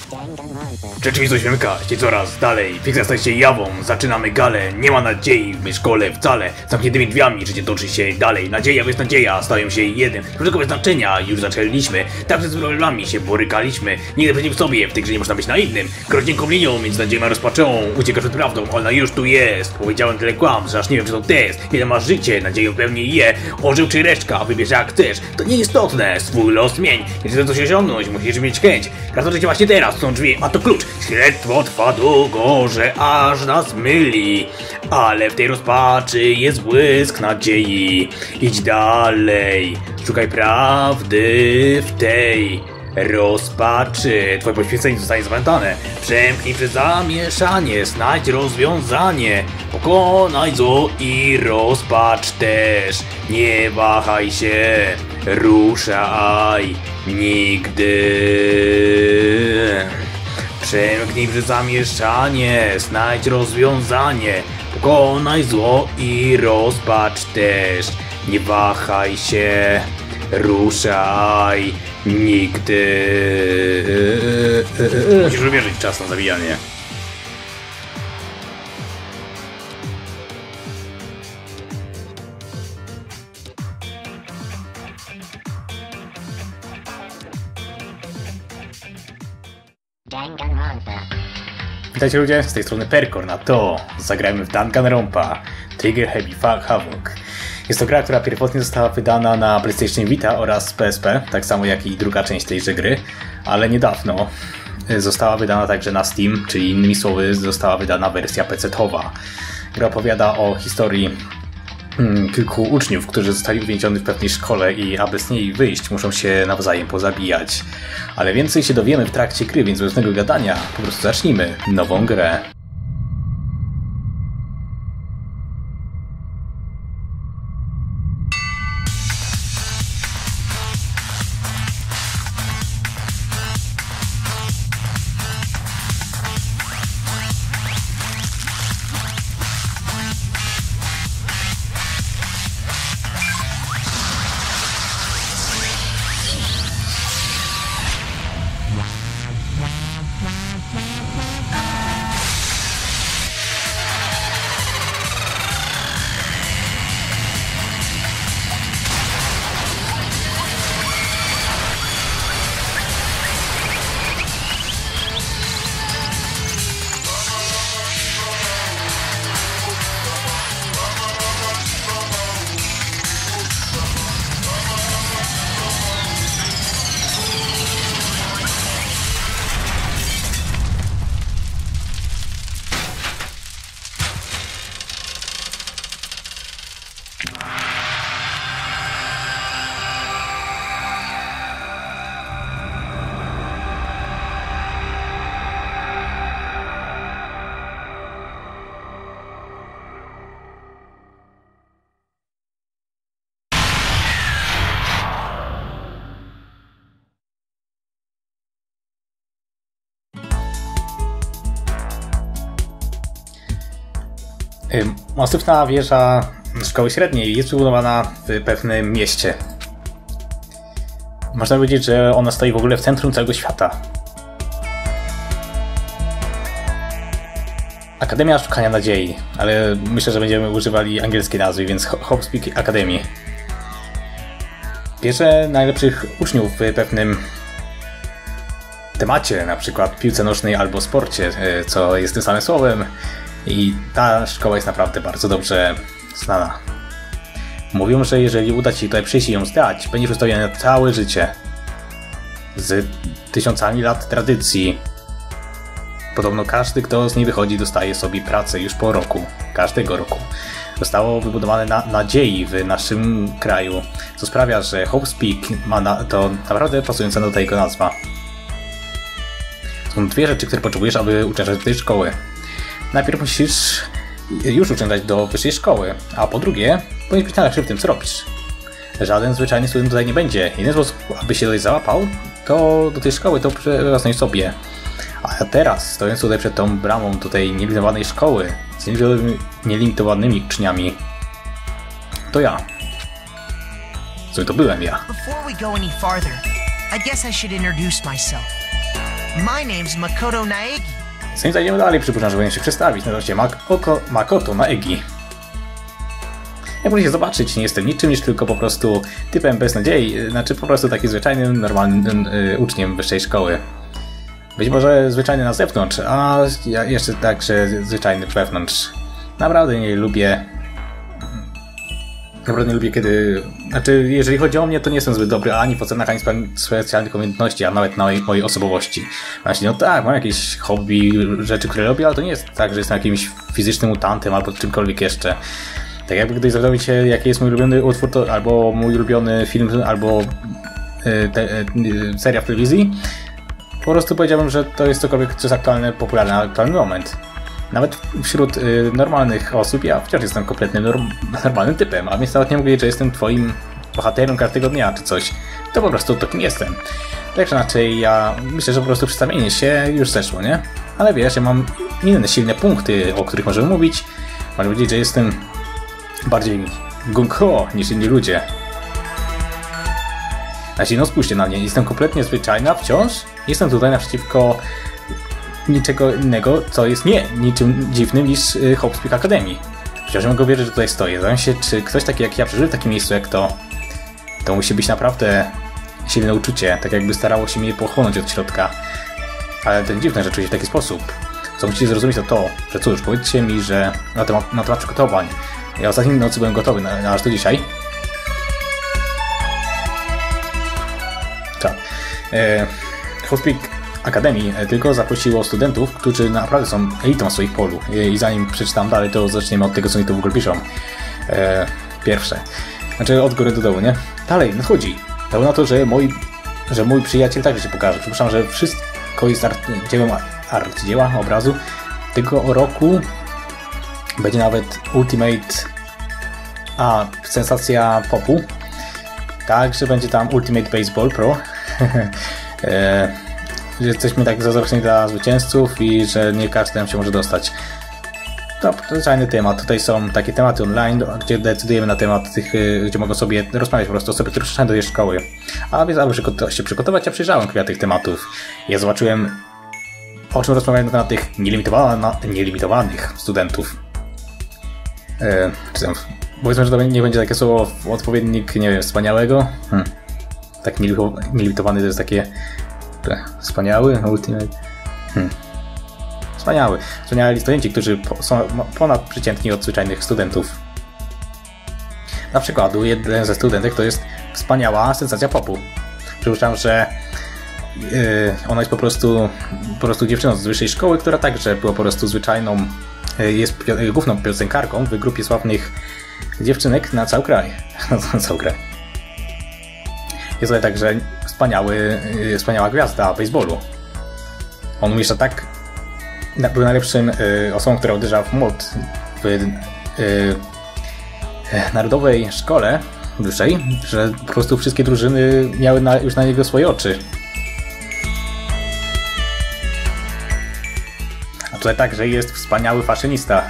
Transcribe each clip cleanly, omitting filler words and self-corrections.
Rzeczywistość wymyka się coraz dalej, fikcja staje się jawą, zaczynamy galę, nie ma nadziei w szkole wcale, zamkniętymi drzwiami życie toczy się dalej, nadzieja bez nadzieja stają się jednym, dużego bez znaczenia już zaczęliśmy, także z problemami się borykaliśmy, nigdy przeciw sobie, w tej grze nie można być naiwnym, groźnienką linią między nadzieją a rozpaczą, uciekasz przed prawdą, ona już tu jest, powiedziałem tyle kłam, że aż nie wiem czy to test, ile masz życie, nadzieję pełni je, ożył czy resztka, wybierz jak chcesz, to nieistotne, swój los zmień, jeżeli chcesz coś osiągnąć, musisz mieć chęć, każde życie właśnie teraz są drzwi, a to klucz. Śledztwo trwa długo, że aż nas myli, ale w tej rozpaczy jest błysk nadziei. Idź dalej, szukaj prawdy w tej rozpaczy. Twoje poświęcenie zostanie zapamiętane. Przemknij przez zamieszanie, znajdź rozwiązanie. Pokonaj zło i rozpacz też. Nie wahaj się, ruszaj nigdy. Przemknij przez zamieszanie, znajdź rozwiązanie. Pokonaj zło i rozpacz też. Nie wahaj się, ruszaj nigdy. Musisz wymierzyć czas na zabijanie. Witajcie ludzie, z tej strony Perkorn, a to zagrajmy w Danganronpa Trigger Happy Havoc. Jest to gra, która pierwotnie została wydana na PlayStation Vita oraz PSP, tak samo jak i druga część tejże gry, ale niedawno została wydana także na Steam, czyli innymi słowy została wydana wersja PC-towa. Gra opowiada o historii kilku uczniów, którzy zostali uwięzioni w pewnej szkole i aby z niej wyjść, muszą się nawzajem pozabijać. Ale więcej się dowiemy w trakcie gry, więc bez żadnego gadania, po prostu zacznijmy nową grę. Masyfna wieża szkoły średniej jest wybudowana w pewnym mieście. Można powiedzieć, że ona stoi w ogóle w centrum całego świata. Akademia Szukania Nadziei, ale myślę, że będziemy używali angielskiej nazwy, więc Hope's Peak Academy. Bierze najlepszych uczniów w pewnym temacie, na przykład piłce nożnej albo sporcie, co jest tym samym słowem. I ta szkoła jest naprawdę bardzo dobrze znana. Mówią, że jeżeli uda ci tutaj przyjść i ją zdać, będziesz ustawiony na całe życie. Z tysiącami lat tradycji. Podobno każdy, kto z niej wychodzi, dostaje sobie pracę już po roku. Każdego roku. Zostało wybudowane na nadziei w naszym kraju, co sprawia, że Hope's Peak ma to naprawdę pasująca do tego nazwa. Są dwie rzeczy, które potrzebujesz, aby uczęszczać do tej szkoły. Najpierw musisz już uczęszczać do wyższej szkoły, a po drugie, powinieneś być najlepszy w tym, co robisz. Żaden zwyczajny student tutaj nie będzie. Jedyny sposób, aby się tutaj załapał, to do tej szkoły to przerosnąć sobie. A teraz, stojąc tutaj przed tą bramą do tej nielimitowanej szkoły, z nielimitowanymi uczniami, to ja. Co to byłem ja. Before we go any farther, I guess I should introduce myself. My name's Makoto Naegi. Zanim zajdziemy dalej, przypuszczam, że powinien się przedstawić. Nazywam się Makoto Naegi. Jak możecie zobaczyć, nie jestem niczym niż tylko po prostu typem bez nadziei, znaczy po prostu takim zwyczajnym, normalnym uczniem wyższej szkoły. Być może zwyczajny na zewnątrz, a ja jeszcze także zwyczajny wewnątrz. Naprawdę nie lubię, kiedy... Znaczy, jeżeli chodzi o mnie, to nie jestem zbyt dobry ani w ocenach, ani w specjalnych umiejętnościach, a nawet na mojej osobowości. Właśnie, no tak, mam jakieś hobby, rzeczy, które robię, ale to nie jest tak, że jestem jakimś fizycznym mutantem albo czymkolwiek jeszcze. Tak jakby ktoś zapytał się, jaki jest mój ulubiony utwór, to albo mój ulubiony film, albo seria w telewizji, po prostu powiedziałbym, że to jest cokolwiek, co jest aktualne, popularne na aktualny moment. Nawet wśród normalnych osób ja wciąż jestem kompletnym normalnym typem, a więc nawet nie mówię, że jestem twoim bohaterem każdego dnia czy coś. To po prostu to, kim jestem. Tak czy inaczej, ja myślę, że po prostu przedstawienie się już zeszło, nie? Ale wiesz, ja mam inne silne punkty, o których możemy mówić. Można powiedzieć, że jestem bardziej gung-ho niż inni ludzie. Znaczy, no spójrzcie na mnie, jestem kompletnie zwyczajna wciąż. Jestem tutaj naprzeciwko niczego innego, co jest niczym dziwnym niż Hope Peak Academy. Chociaż nie mogę wierzyć, że tutaj stoję. Zastanawiam się, czy ktoś taki jak ja przeżył w takim miejscu jak to musi być naprawdę silne uczucie, tak jakby starało się mnie pochłonąć od środka. Ale to dziwne, że czuję się w taki sposób. Co musicie zrozumieć to, że cóż, powiedzcie mi, że na temat przygotowań. Ja ostatniej nocy byłem gotowy, aż do dzisiaj. Tak. Hope Peak Academy tylko zaprosiło studentów, którzy naprawdę są elitą w swoich polu. I zanim przeczytam dalej, to zaczniemy od tego, co oni tu w ogóle piszą. Pierwsze. Znaczy od góry do dołu, nie? Dalej, nadchodzi. Dał na to, że mój przyjaciel także się pokaże. Przypuszczam, że wszystko jest arcydzieła obrazu. Tego roku będzie nawet Ultimate... sensacja popu. Także będzie tam Ultimate Baseball Pro. Że jesteśmy tak zazdrosni dla zwycięzców i że nie każdy tam się może dostać. To zwyczajny temat. Tutaj są takie tematy online, gdzie decydujemy na temat tych, gdzie mogą sobie rozmawiać po prostu osoby, które przyszły do tej szkoły. A więc aby się przygotować, ja przyjrzałem kilka tych tematów. Ja zobaczyłem, o czym rozmawiają na temat tych nielimitowanych studentów. Powiedzmy, że to nie będzie takie słowo odpowiednik, nie wiem, wspaniałego. Tak nielimitowany to jest takie wspaniały, ultimate. Wspaniali studenci, którzy są ponadprzeciętni od zwyczajnych studentów. Na przykład jeden ze studentek to jest wspaniała sensacja popu. Przypuszczam, że ona jest po prostu dziewczyną z wyższej szkoły, która także była po prostu zwyczajną, jest główną piosenkarką w grupie sławnych dziewczynek na cały kraj. Na cały kraj. Jest tutaj także wspaniała gwiazda baseballu. On umieszcza tak... Był najlepszym osobą, która uderza w młot w narodowej szkole wyższej, że po prostu wszystkie drużyny miały już na niego swoje oczy. A tutaj także jest wspaniały faszynista.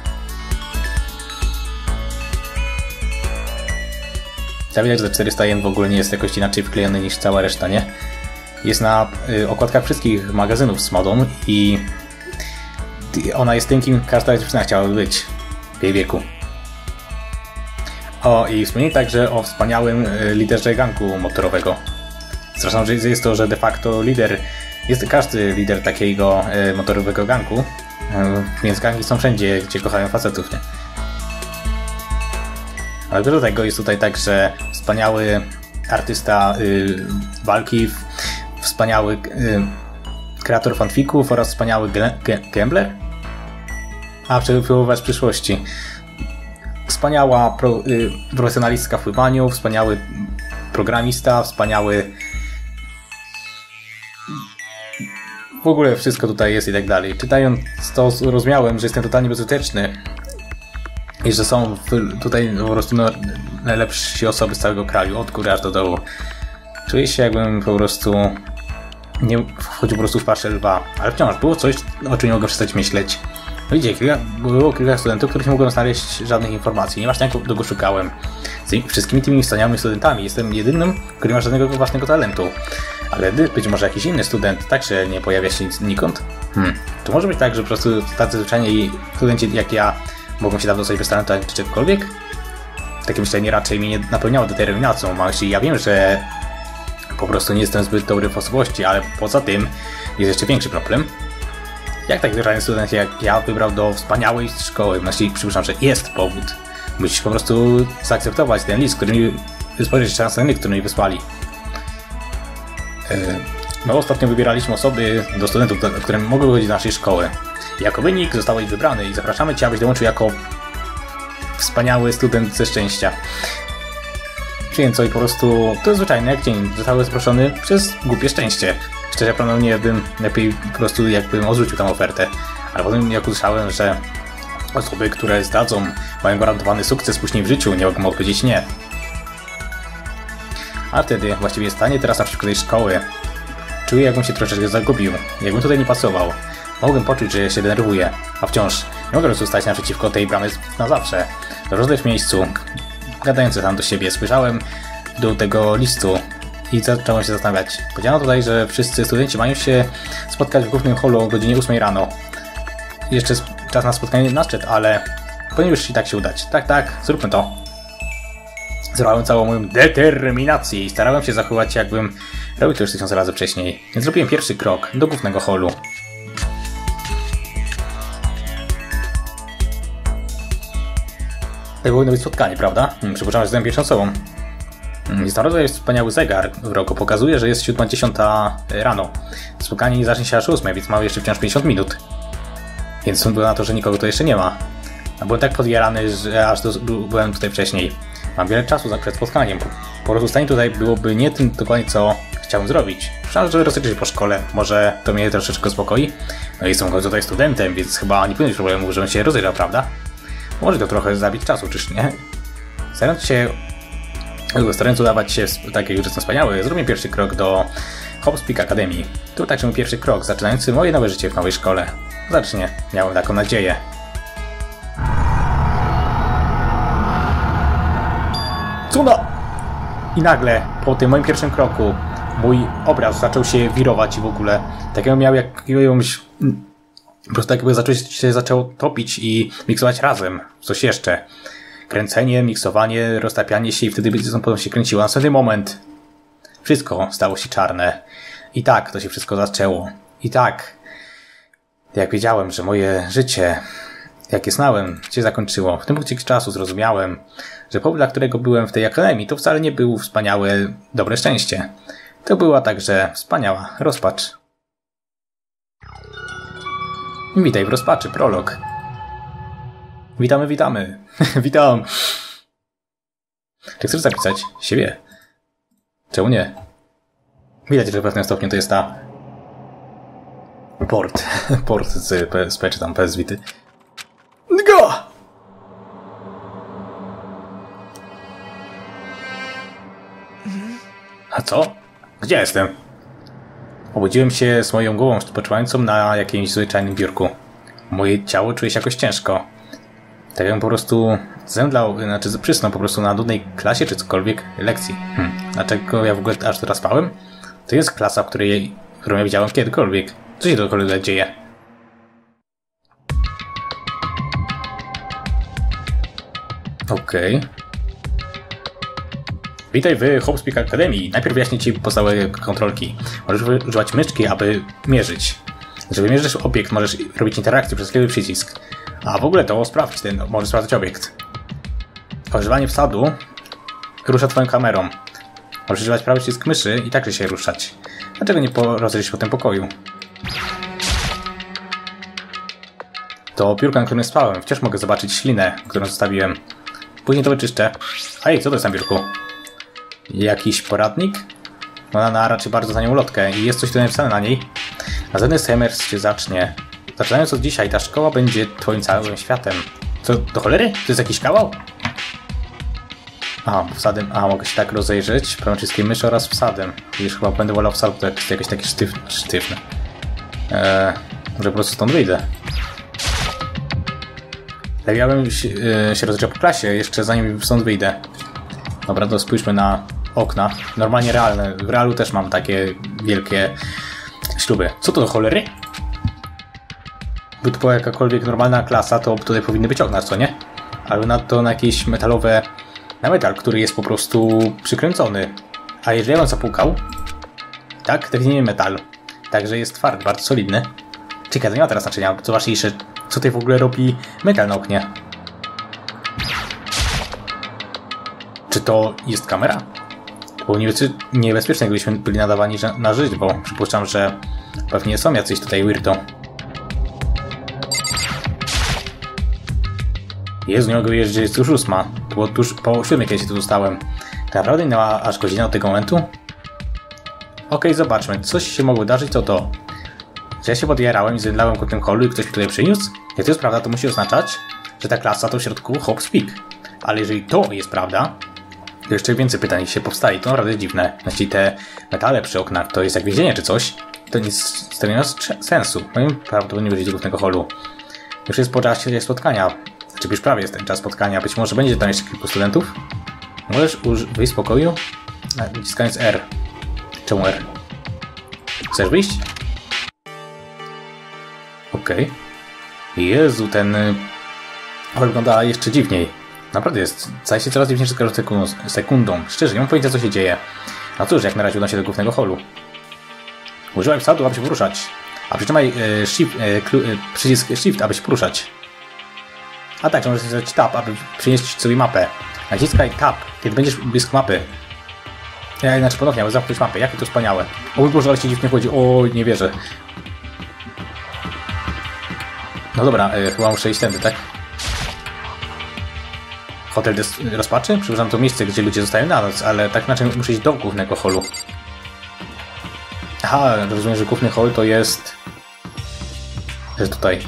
Trzeba widać, że 400 jen w ogóle nie jest jakoś inaczej wklejony niż cała reszta, nie? Jest na okładkach wszystkich magazynów z modą i ona jest tym, kim każda dziewczyna chciałaby być w jej wieku. O, i wspomnij także o wspaniałym liderze gangu motorowego. Zresztą, że jest to, że de facto jest każdy lider takiego motorowego gangu, więc gangi są wszędzie, gdzie kochają facetów, nie? Ale do tego jest tutaj także wspaniały artysta walki, wspaniały kreator fanfików oraz wspaniały gambler. A przebywać w przyszłości. Wspaniała profesjonalistka w pływaniu, wspaniały programista, wspaniały... W ogóle wszystko tutaj jest i tak dalej. Czytając to zrozumiałem, że jestem totalnie bezużyteczny i że są tutaj po prostu najlepsze osoby z całego kraju, od góry aż do dołu. Czuję się, jakbym po prostu nie wchodził po prostu w paszę lwa, ale wciąż było coś, o czym nie mogę przestać myśleć. Widzicie, było kilka studentów, których nie mogłem znaleźć żadnych informacji, nieważne jak długo szukałem. Z wszystkimi tymi wspaniałymi studentami jestem jedynym, który nie ma żadnego własnego talentu. Ale być może jakiś inny student także nie pojawia się nikąd? To może być tak, że po prostu tacy zwyczajni studenci jak ja mogą się dawno sobie wystartować czy czegokolwiek? Takie myślenie raczej mnie nie napełniało determinacją. Ja wiem, że po prostu nie jestem zbyt dobry w osobowości, ale poza tym jest jeszcze większy problem. Jak taki zwyczajny student jak ja wybrał do wspaniałej szkoły? Znaczy, przypuszczam, że jest powód. Musisz po prostu zaakceptować ten list, który mi spojrzeć jeszcze na sceny, który mi wysłali. My ostatnio wybieraliśmy osoby do studentów, które mogły wychodzić do naszej szkoły. Jako wynik zostałeś wybrany i zapraszamy Cię, abyś dołączył jako wspaniały student ze szczęścia. Czyli co i po prostu to jest zwyczajne jak dzień. Zostały zaproszony przez głupie szczęście. Szczerze prawdopodobnie bym lepiej po prostu jakbym odrzucił tam ofertę. Ale potem jak usłyszałem, że osoby, które zdadzą, mają gwarantowany sukces później w życiu, nie mogą odpowiedzieć nie. A wtedy właściwie stanie teraz naprzeciwko tej szkoły. Czuję, jakbym się troszeczkę zagubił. Jakbym tutaj nie pasował. Mogłem poczuć, że się denerwuję. A wciąż nie mogę już stać naprzeciwko tej bramy na zawsze. Rozlew w miejscu, gadający tam do siebie. Spojrzałem do tego listu i zacząłem się zastanawiać. Powiedziano tutaj, że wszyscy studenci mają się spotkać w głównym holu o godzinie 8 rano. Jeszcze czas na spotkanie nadszedł, ale powinien już i tak się udać. Tak, zróbmy to. Zerwałem całą moją determinację i starałem się zachować, jakbym robił to już 1000 razy wcześniej. Więc zrobiłem pierwszy krok do głównego holu. To powinno być spotkanie, prawda? Przypuszczam, że jestem pierwszą osobą. Znalazłem wspaniały zegar w rogu. Pokazuje, że jest 7:10 rano. Spotkanie nie zacznie się aż 8, więc mamy jeszcze wciąż 50 minut. Więc sądzę na to, że nikogo tu jeszcze nie ma. A byłem tak podjarany, że aż byłem tutaj wcześniej. Mam wiele czasu przed spotkaniem. Po prostu stanie tutaj byłoby nie tym dokładnie, co chciałem zrobić. Myślałem, że rozejrzę się po szkole. Może to mnie troszeczkę uspokoi. No i jestem tutaj studentem, więc chyba nie powinno być problemu, żebym się rozejrzał, prawda? Może to trochę zabić czasu, czyż nie? Starając udawać się tak, jak już jestem wspaniały, zrobię pierwszy krok do Hobbs Peak Academy. To także mój pierwszy krok, zaczynający moje nowe życie w nowej szkole. Zacznie. Miałem taką nadzieję. Cuda! I nagle, po tym moim pierwszym kroku, mój obraz zaczął się wirować i w ogóle tak jakbym miał jakąś... Po prostu jakby zaczęło topić i miksować razem. Coś jeszcze. Kręcenie, miksowanie, roztapianie się i wtedy potem się kręciło. Na następny moment wszystko stało się czarne. I tak to się wszystko zaczęło. I tak, jak wiedziałem, że moje życie, jakie znałem, się zakończyło. W tym punkcie czasu zrozumiałem, że powód, dla którego byłem w tej akademii, to wcale nie był wspaniałe, dobre szczęście. To była także wspaniała rozpacz. Witaj w rozpaczy, prolog. Witamy. Witam. Czy chcesz zapisać siebie? Czemu nie? Widać, że w pewnym stopniu to jest ta... Port z PSP czy tam PS Vity. Go! A co? Gdzie jestem? Obudziłem się z moją głową spoczywającą na jakimś zwyczajnym biurku. Moje ciało czuje się jakoś ciężko. Tak jakbym po prostu zemdlał, znaczy przysnął po prostu na nudnej klasie czy cokolwiek lekcji. Dlaczego ja w ogóle aż teraz spałem? To jest klasa, którą ja widziałem kiedykolwiek. Co się dokolwiek dzieje? Okej. Witaj w Hobbs Peak Academy. Najpierw wyjaśnię Ci podstawowe kontrolki. Możesz używać myszki, aby mierzyć. Żeby mierzyć obiekt, możesz robić interakcję przez lewy przycisk. A w ogóle to sprawdź możesz sprawdzać obiekt. Używanie wsadu rusza Twoją kamerą. Możesz używać prawy przycisk myszy i także się ruszać. Dlaczego nie rozejrzysz się po tym pokoju? To piórka, na którym spałem. Wciąż mogę zobaczyć ślinę, którą zostawiłem. Później to wyczyszczę. Ej, co to jest na biurku? Jakiś poradnik? Ona raczej bardzo za nią ulotkę i jest coś tu napisane na niej. Następny semestr się zacznie. Zaczynając od dzisiaj, ta szkoła będzie Twoim całym światem. Co, do cholery? To jest jakiś kawał? A, wsadem. A, mogę się tak rozejrzeć. Prawym przyciskiem myszy oraz wsadem. Już chyba będę wolał wsad, bo to jest jakoś taki sztywny. Może po prostu stąd wyjdę. Ja bym się rozejrzał po klasie, jeszcze zanim stąd wyjdę. Dobra, to spójrzmy na okna. Normalnie realne. W realu też mam takie wielkie śruby. Co to do cholery? By to była jakakolwiek normalna klasa, to tutaj powinny być okna, co nie? Ale nadto na jakieś metalowe... Na metal, który jest po prostu przykręcony. A jeżeli on zapukał... Tak, definitywnie metal. Także jest twardy, bardzo solidny. Czekaj, to nie ma teraz znaczenia. Zobaczcie jeszcze, co tutaj w ogóle robi metal na oknie. Czy to jest kamera? Było niebezpieczne, gdybyśmy byli nadawani na żyć, bo przypuszczam, że pewnie są jacyś tutaj weirdo. Jezu, nie mogę wiedzieć, że jest już 8. To było tuż po 7, kiedy się tu dostałem. Tak naprawdę minęła aż godzina od tego momentu? Okej, zobaczmy. Coś się mogło wydarzyć, to to. Że ja się podjarałem i zemdlałem ku tym holu i ktoś mi tutaj przyniósł? Jak to jest prawda, to musi oznaczać, że ta klasa to w środku hop speak. Ale jeżeli to jest prawda, to jeszcze więcej pytań się powstaje. To naprawdę jest dziwne. Znaczy te metale przy oknach to jest jak więzienie czy coś. To nic z tego nie ma sensu. Prawdopodobnie wrócić do głównego holu. Już jest po czasie spotkania. Czy już prawie jest ten czas spotkania. Być może będzie tam jeszcze kilku studentów. Możesz wyjść z pokoju, naciskając R. Czemu R? Chcesz wyjść? Okej. Jezu, ten wygląda jeszcze dziwniej. Naprawdę jest. Staje się coraz dziwniejszy z każdą sekundą. Szczerze, nie mam pojęcia, co się dzieje. No cóż, jak na razie uda się do głównego holu. Używaj psadu, aby się poruszać. A przytrzymaj przycisk Shift, aby się poruszać. A tak, możesz nacisnąć Tab, aby przynieść sobie mapę. Naciskaj Tab, kiedy będziesz blisko mapy. Znaczy ponownie, aby zamknąć mapę. Jakie to wspaniałe. O mój Boże, ale się dziwnie chodzi. O, nie wierzę. No dobra, chyba muszę iść tędy, tak? Hotel rozpaczy? Przypuszczam to miejsce, gdzie ludzie zostają na noc, ale tak inaczej muszę iść do głównego holu. Aha, rozumiem, że główny hol to jest... Jest tutaj.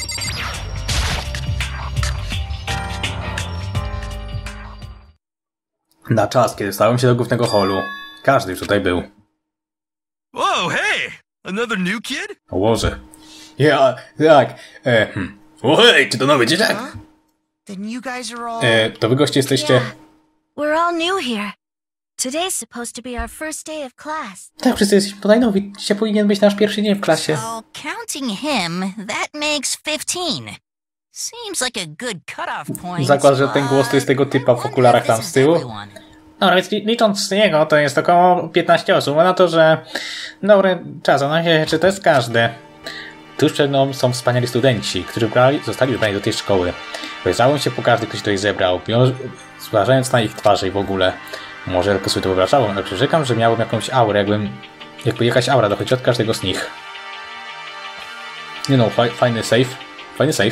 Na czas, kiedy stałem się do głównego holu, każdy już tutaj był. Whoa, hey! Another new kid? O Boże. Ja, tak. O hej, czy to nowy dzieciak? Then you guys are all... To wy goście jesteście... Yeah. We're all new here. Today's supposed to be our first day of class. Tak, wszyscy jesteśmy tutaj nowi. Dzisiaj powinien być nasz pierwszy dzień w klasie. So, counting him, that makes 15. Seems like a good cutoff point. Zakład, że ten głos to jest tego typa w okularach tam z tyłu. No, więc licząc jego, to jest około 15 osób. A na to, że dobry czas, no się, czy to jest każdy. Tuż przed mną są wspaniali studenci, którzy zostali wybrani do tej szkoły. Wyjrzałem się po każdy, ktoś tutaj zebrał, zważając na ich twarze i w ogóle. Może tylko sobie to wyobrażałem, ale przyrzekam, że miałem jakąś aurę, jakby jakaś aura dochodzi od każdego z nich. Nie no, fajny save. Fajny save.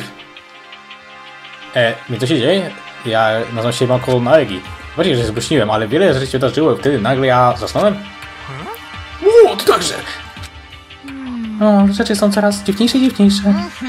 Więc co się dzieje? Ja nazywam się Mako Naegi. Właściwie, że się zgłosiłem, ale wiele rzeczy się wydarzyło i wtedy nagle ja zasnąłem. O, to także! O, rzeczy są coraz dziwniejsze i dziwniejsze.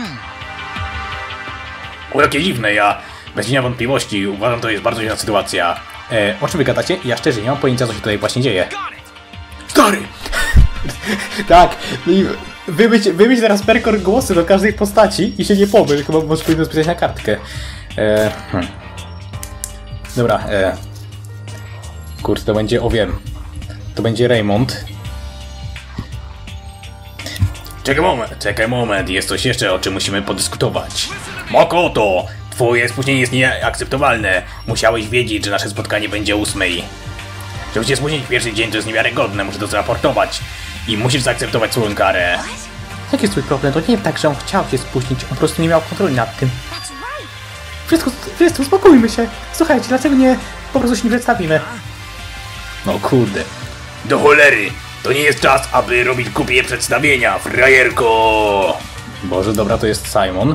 O, jakie dziwne, ja bez cienia wątpliwości uważam, to jest bardzo dziwna sytuacja. O czym wy gadacie? Ja szczerze nie mam pojęcia, co się tutaj właśnie dzieje. Stary! Tak, wymyśl teraz perkor głosy do każdej postaci i się nie pomyl, chyba może powinno spisać na kartkę. Dobra, kurde, to będzie, wiem. To będzie Raymond. Czekaj moment, jest coś jeszcze, o czym musimy podyskutować. Makoto, twoje spóźnienie jest nieakceptowalne. Musiałeś wiedzieć, że nasze spotkanie będzie o 8. Żeby cię spóźnić w pierwszy dzień, to jest niewiarygodne, muszę to zaraportować. I musisz zaakceptować swoją karę. Jaki jest twój problem? To nie jest tak, że on chciał się spóźnić, on po prostu nie miał kontroli nad tym. Wszystko, uspokójmy się. Słuchajcie, dlaczego nie po prostu się nie przedstawimy? No kurde. Do cholery! To nie jest czas, aby robić głupie przedstawienia, frajerko! Boże, dobra, to jest Simon.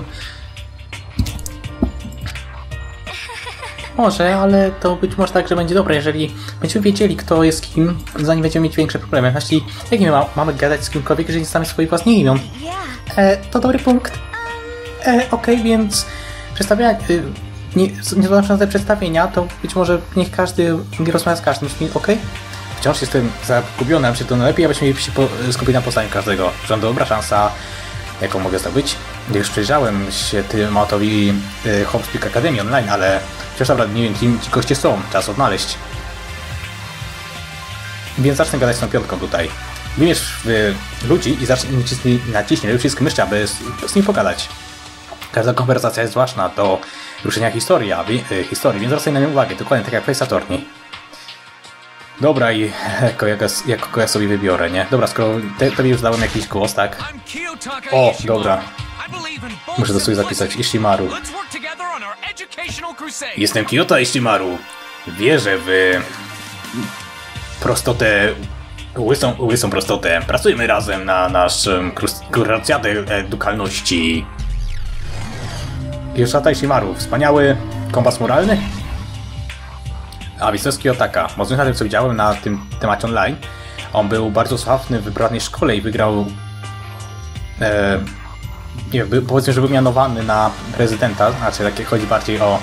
Może, ale to być może tak, że będzie dobre, jeżeli będziemy wiedzieli, kto jest kim, zanim będziemy mieć większe problemy. Znaczy, jak nie mamy gadać z kimkolwiek, jeżeli nie znamy swoich własnych imion? To dobry punkt. Okej, więc przedstawienia... nie zobaczę na te przedstawienia, to być może niech każdy rozmawia z każdym, okej? Wciąż jestem zagubiony, ale to najlepiej, abyśmy się skupili na poznaniu każdego. Że dobra szansa, jaką mogę zdobyć. Już przyjrzałem się tematowi Hop Speak Academy online, ale wciąż naprawdę nie wiem, kim ci goście są. Czas odnaleźć. Więc zacznę gadać z tą piątką tutaj. Wybierz ludzi i naciśnij przycisk myszki, aby z nim pogadać. Każda konwersacja jest ważna do ruszenia historii, więc zwracaj na nią uwagę, dokładnie tak jak w Saturni. Dobra, i jako ja sobie wybiorę, nie? Dobra, skoro tobie już dałem jakiś głos, tak? O, dobra. Muszę to sobie zapisać. Ishimaru. Jestem Kiyota Ishimaru. Wierzę w prostotę, łysą prostotę. Pracujemy razem na naszym krusacjadę edukalności. Kiyota Ishimaru. Wspaniały kompas moralny? A więc to jest Kiyotaka. Mocno na tym, co widziałem na tym temacie online. On był bardzo sławny w wybranej szkole i wygrał... nie wiem, powiedzmy, że był mianowany na prezydenta, znaczy takie chodzi bardziej o...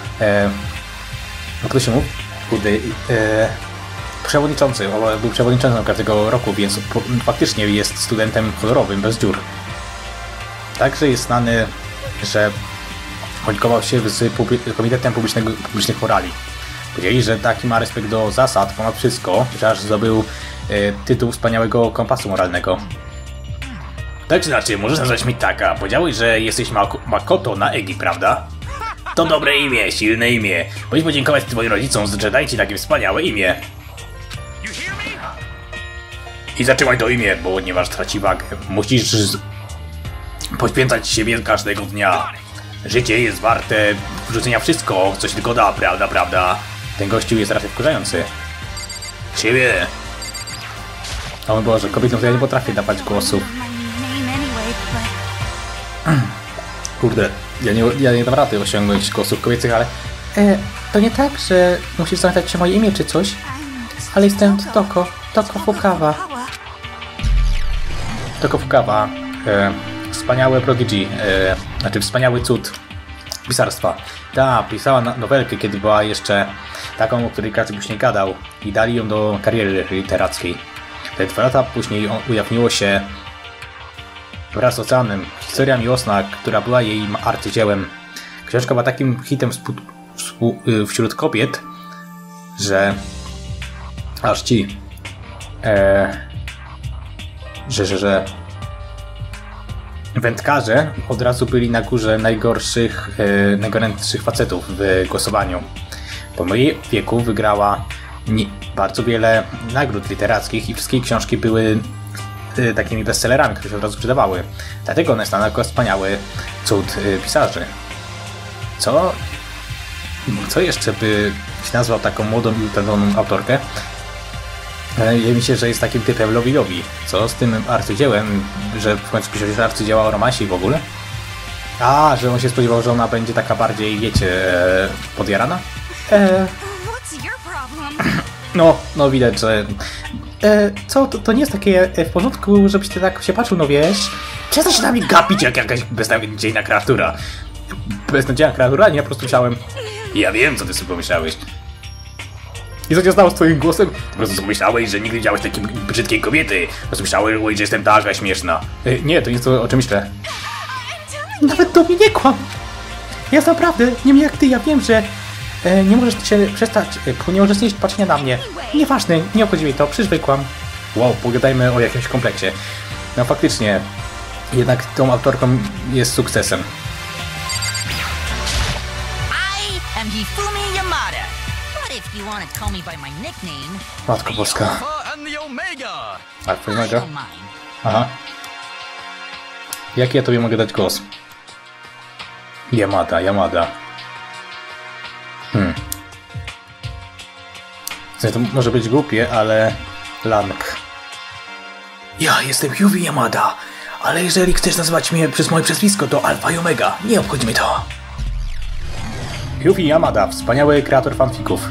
jak to się mówi? Przewodniczący, był przewodniczącym każdego roku, więc faktycznie jest studentem kolorowym, bez dziur. Także jest znany, że chodźkował się z Komitetem Publicznych Morali. Powiedzieli, że taki ma respekt do zasad ponad wszystko, że aż zdobył tytuł wspaniałego kompasu moralnego. Tak czy inaczej, możesz nazwać mi taka. Powiedziałeś, że jesteś Makoto na Egi, prawda? To dobre imię, silne imię. Powiedz podziękować twoim rodzicom, że dali ci takie wspaniałe imię. I zatrzymaj to imię, ponieważ traci wagę. Musisz poświęcać siebie każdego dnia. Życie jest warte wrzucenia wszystko, co się tylko da, prawda? Ten gościu jest raczej wkurzający. Ciebie. O mój Boże, kobietom to ja nie potrafię dawać głosu. Kurde, ja nie dam rady osiągnąć głosów kobiecych, ale... to nie tak, że musisz zapytać się moje imię czy coś, ale jestem Toko Fukawa. Toko Fukawa, wspaniałe prodigy, znaczy wspaniały cud pisarstwa. Ta pisała nowelkę, kiedy była jeszcze taką, o której każdy później gadał i dali ją do kariery literackiej. Te 2 lata później ujawniło się wraz z Oceanem historia miłosna, która była jej arcydziełem. Książka była takim hitem wśród kobiet, że aż ci że wędkarze od razu byli na górze najgorętszych facetów w głosowaniu. Po mojej wieku wygrała bardzo wiele nagród literackich i wszystkie książki były takimi bestsellerami, które się od razu sprzedawały. Dlatego ona jest znana jako wspaniały cud pisarzy. Co jeszcze by się nazwał taką młodą i utalentowaną autorkę? Wydaje mi się, że jest takim typem Lovi. Co z tym arcydziełem, że w końcu pisze się arcydzieła o romansie i w ogóle? A, że on się spodziewał, że ona będzie taka bardziej, wiecie, podjarana? No widać, że... To nie jest takie w porządku, żebyś ty tak się patrzył, no wiesz? Przestań się nami gapić jak jakaś beznadziejna kreatura. Beznadziejna kreatura? Nie, ja po prostu myślałem... Ja wiem, co ty sobie pomyślałeś. I co się stało z twoim głosem? Po prostu pomyślałeś, że nigdy nie widziałeś takiej brzydkiej kobiety. Po prostu myślałeś, że jestem taka śmieszna. Nie, to nie jest to, o czym myślę. Nawet do mnie nie kłam! Ja naprawdę, nie jak ty, ja wiem, że nie możesz się przestać, nie możesz znieść patrzenia na mnie. Nieważne, nie obchodzi mnie to, przywykłam. Wow, pogadajmy o jakimś kompleksie. No faktycznie, jednak tą autorką jest sukcesem. I am Hifumi Yamada. But if you want to call me by my nickname, Matko Boska. And the Omega. Alfa I Omega? don't mind. Aha. Jaki ja tobie mogę dać głos? Yamada. To może być głupie, ale... Lang. Ja jestem Yuvi Yamada, ale jeżeli chcesz nazywać mnie przez moje przezwisko, to Alfa i Omega. Nie obchodzi mnie to. Yuvi Yamada, wspaniały kreator fanfików.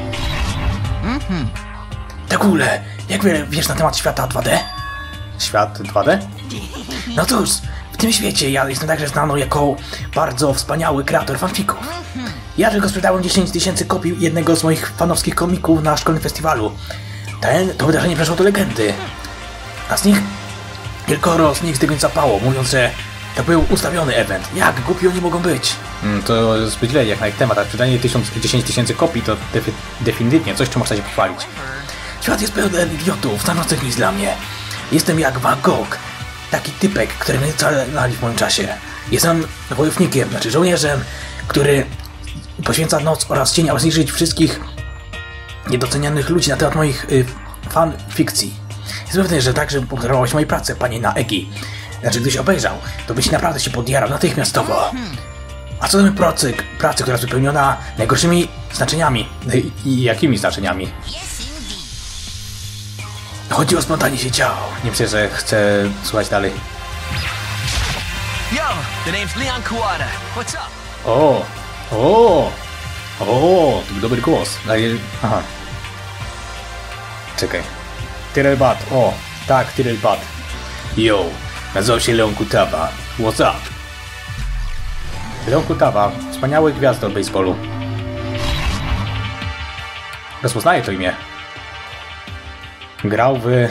Takule, jak wiele wiesz na temat świata 2D? Świat 2D? No cóż, w tym świecie ja jestem także znany jako bardzo wspaniały kreator fanfików. Ja tylko sprzedałem 10 000 kopii jednego z moich fanowskich komików na szkolnym festiwalu. To wydarzenie przeszło do legendy. A z nich kilkoro z nich z zapało, mówiąc, że to był ustawiony event. Jak głupi oni mogą być? To zbyt źle jak na ich temat, a sprzedanie 10 000 kopii to definitywnie coś, czym można się pochwalić. Świat jest pełen idiotów, znaczących nic dla mnie. Jestem jak Van Gogh. Taki typek, który mnie calali w moim czasie. Jestem wojownikiem, znaczy żołnierzem, który poświęca noc oraz cień, aby zniszczyć wszystkich niedocenianych ludzi na temat moich fan fikcji. Jestem pewny, że także podobałaś mojej pracy, panie na Egi. Znaczy, gdyś obejrzał, to byś naprawdę się podjarał natychmiastowo. A co do mojej pracy, która jest wypełniona najgorszymi znaczeniami. I jakimi znaczeniami? Chodzi o spontanie się ciało. Nie myślę, że chcę słuchać dalej. Yo, the name's Leon Kuwata. What's up? O, to był dobry głos. Aha. Czekaj. Tyrelbat, tak, Tyrelbat. Yo, nazywam się Leon Kutawa. What's up? Leon Kutawa, wspaniały gwiazdo baseballu. Rozpoznaję to imię. Grał w